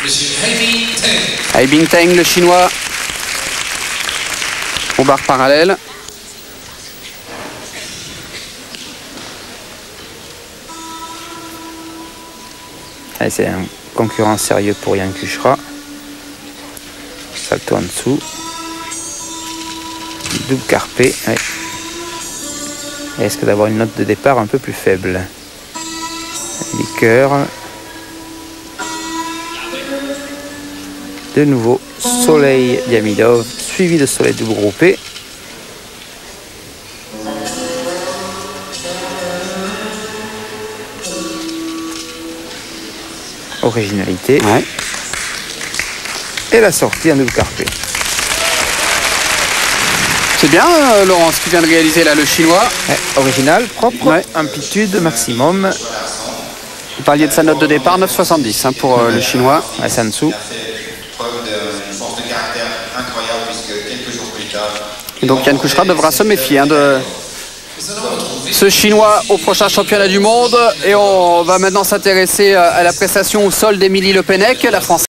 Hai Bingteng, le chinois, aux barres parallèles. C'est un concurrent sérieux pour Yann Kuchera. Salto en dessous. Double carpé. Ouais. Il risque d'avoir une note de départ un peu plus faible. Liqueur. De nouveau, Soleil Diamidov, suivi de Soleil double groupé. Originalité. Ouais. Et la sortie en double carpé. C'est bien, Laurence, qui vient de réaliser là le chinois. Ouais, original, propre, ouais. Amplitude maximum. Vous parliez de sa note de départ, 9,70 hein, pour le chinois. Ouais, c'est en dessous. Et donc Yann Kuchera devra se méfier hein, de ce chinois au prochain championnat du monde. Et on va maintenant s'intéresser à la prestation au sol d'Émilie Le Pennec, la Française.